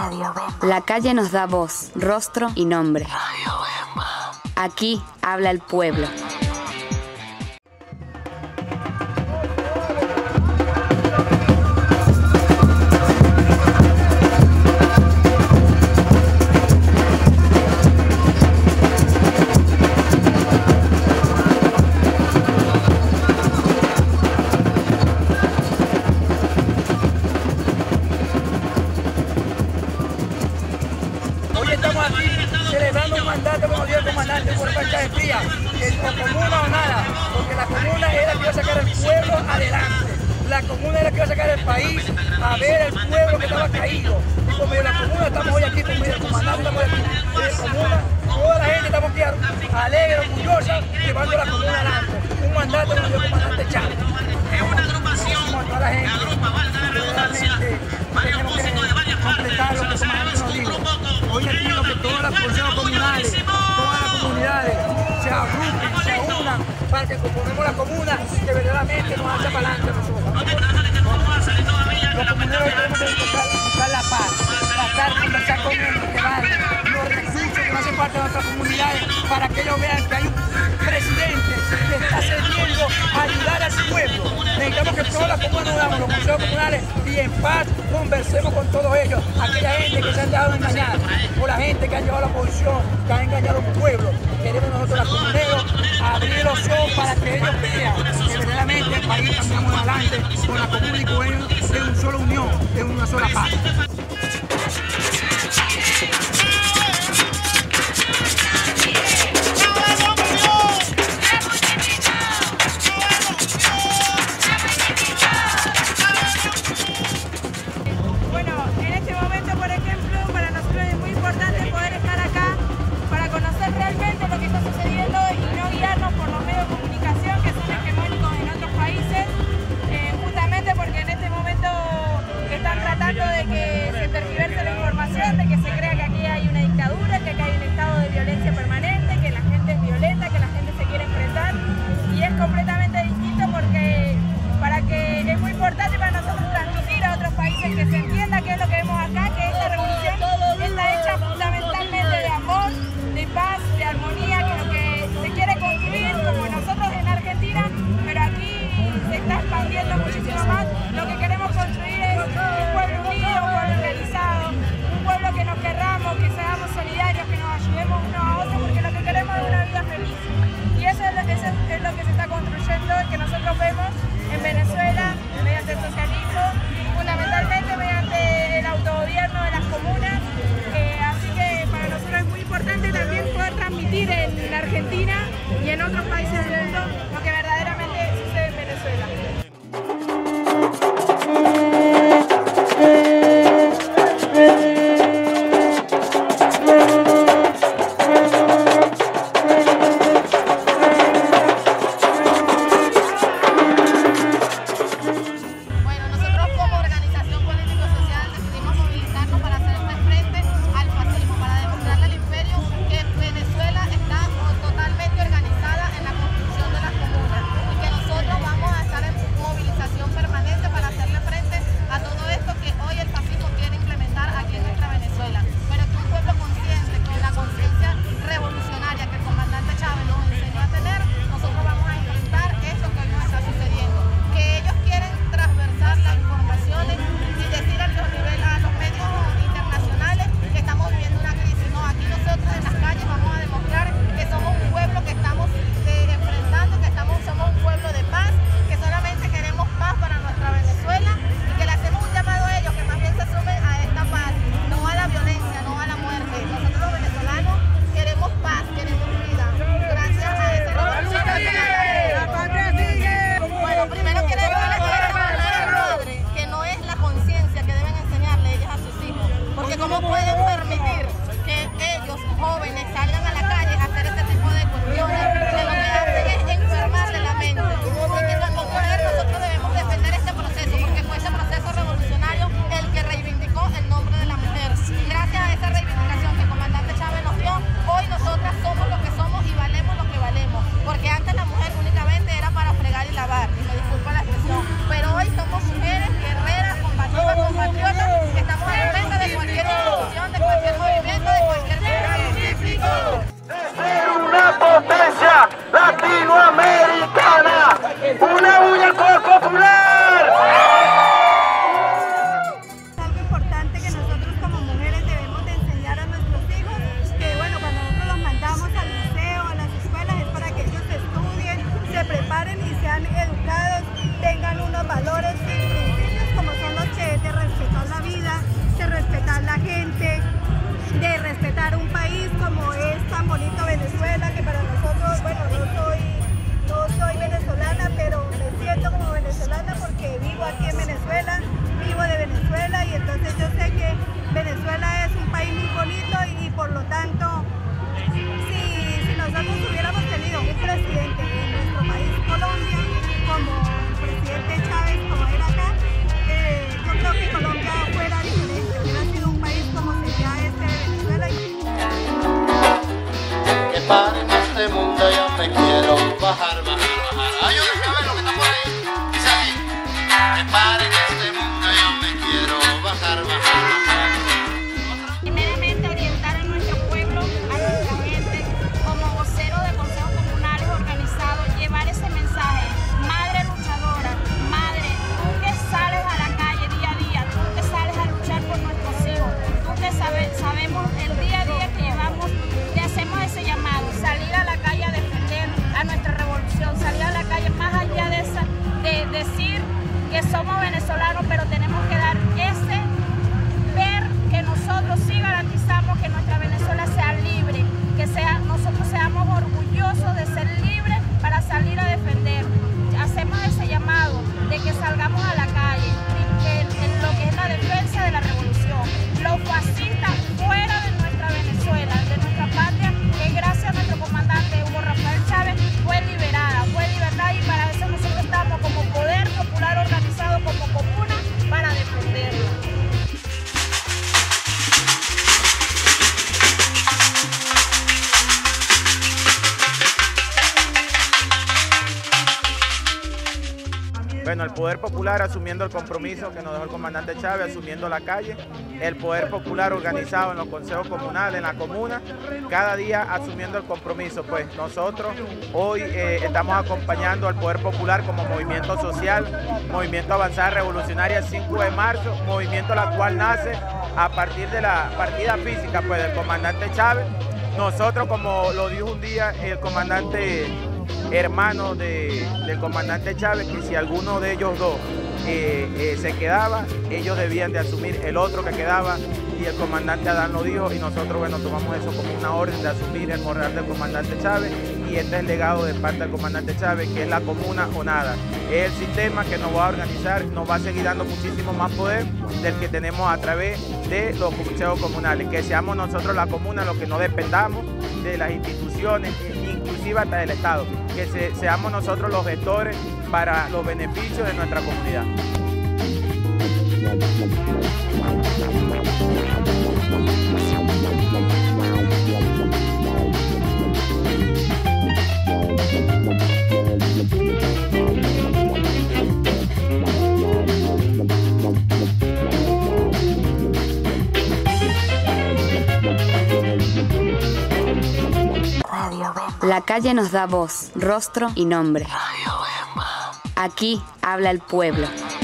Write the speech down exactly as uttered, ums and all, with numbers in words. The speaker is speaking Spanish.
La calle nos da voz, rostro y nombre. Aquí habla el pueblo. Estamos aquí celebrando un mandato que nos dio el comandante por fecha de fría, que o comuna o nada, porque la comuna es la que iba a sacar al pueblo adelante. La comuna es la que iba a sacar al país a ver el pueblo que estaba caído. Y como la comuna estamos hoy aquí, como el comandante estamos aquí, la comuna, toda la gente estamos aquí alegre, orgullosa, llevando la comuna adelante. Un mandato que nos dio el comandante Chávez. Es una agrupación a toda la gente, realmente tenemos que completar lo que el comandante nos dijo. Hoy le pido que todas las fuerzas comunales, todas las comunidades se agrupen, se unan para que conformemos la comuna que verdaderamente nos hace para adelante a nosotros. Los comuneros tenemos que buscar, buscar la paz, tratar de conversar con ellos, que dan los recursos que no hacen parte de nuestras comunidades para que ellos vean que hay un presidente que está cediendo a ayudar al pueblo. Necesitamos que todas las comunas nos damos, los consejos comunales, y en paz conversemos con todos ellos, aquella gente que se han dejado engañar, por la gente que ha llevado la oposición, que ha engañado a un pueblo. Queremos nosotros los comuneros abrir los ojos para que ellos vean que verdaderamente el país caminamos adelante con la comuna y con ellos en una sola unión, en una sola paz. De que se crea que aquí hay una dictadura, que aquí hay un estado de violencia permanente, que la gente es violenta, que la gente se quiere enfrentar, y es completamente distinto porque para que es muy importante para nosotros transmitir a otros países que se entienda qué es lo que vemos acá, que esta revolución está hecha fundamentalmente de amor, de paz, de armonía, que lo que se quiere construir como nosotros en Argentina, pero aquí se está expandiendo muchísimo más. Lo que queremos construir es un pueblo unido, un pueblo organizado, pueblo que nos querramos, que seamos solidarios, que nos ayudemos unos a otros, porque lo que queremos es una vida feliz. Y eso es lo, eso es lo que se está construyendo y que nosotros vemos en Venezuela mediante el socialismo, fundamentalmente mediante el autogobierno de las comunas. Eh, así que para nosotros es muy importante también poder transmitir en Argentina y en otros países del mundo lo que verdaderamente sucede en Venezuela. Estamos en venta de cualquier nacido aquí en Venezuela, vivo de Venezuela y entonces yo sé que Venezuela es un país muy bonito y, y por lo tanto, si, si nosotros hubiéramos tenido un presidente en nuestro país, Colombia, como el presidente Chávez, como era acá, eh, yo creo que Colombia fuera diferente, hubiera sido un país como sería este de Venezuela. Que pare en este mundo, yo me quiero bajar, bajar, bajar. Ayúdenme a ver lo que está por ahí. Dice ahí. Que pare en este mundo, yo me quiero bajar, bajar, bajar. Primeramente orientar a nuestro pueblo, a nuestra gente, como vocero de consejos comunales organizados, llevar ese mensaje. Madre luchadora, madre, tú que sales a la calle día a día, tú que sales a luchar por nuestros hijos, tú que sabe, sabemos el día a día que llevamos, te hacemos ese llamado, salir a la calle a defender a nuestra revolución, salir a la calle más allá de, esa, de decir que somos venezolanos, pero tenemos que dar ese ver que nosotros sí garantizamos que nuestra Venezuela sea libre, que sea, nosotros seamos orgullosos de ser libres para salir a defender. Hacemos ese llamado de que salgamos a la calle, que en lo que es la defensa de la revolución. Los fascistas fuera de nuestra Venezuela, de nuestra patria, que gracias a nuestro comandante Hugo Rafael Chávez fue liberada, fue liberada y para eso nosotros estamos como Poder Popular organizado, como comuna, para defenderla. Bueno, el Poder Popular asumiendo el compromiso que nos dejó el comandante Chávez, asumiendo la calle, el Poder Popular organizado en los consejos comunales, en la comuna, cada día asumiendo el compromiso. Pues nosotros hoy eh, estamos acompañando al Poder Popular como movimiento social, movimiento Avanzada Revolucionaria cinco de marzo, movimiento la cual nace a partir de la partida física pues, del comandante Chávez. Nosotros, como lo dijo un día el comandante hermano de, del comandante Chávez, que si alguno de ellos dos eh, eh, se quedaba, ellos debían de asumir el otro que quedaba, y el comandante Adán lo dijo, y nosotros bueno, tomamos eso como una orden de asumir el morral del comandante Chávez, y este es el legado de parte del comandante Chávez, que es la comuna o nada. Es el sistema que nos va a organizar, nos va a seguir dando muchísimo más poder del que tenemos a través de los consejos comunales, que seamos nosotros la comuna los que no dependamos de las instituciones, inclusive hasta del Estado, que se, seamos nosotros los gestores para los beneficios de nuestra comunidad. La calle nos da voz, rostro y nombre. Aquí habla el pueblo.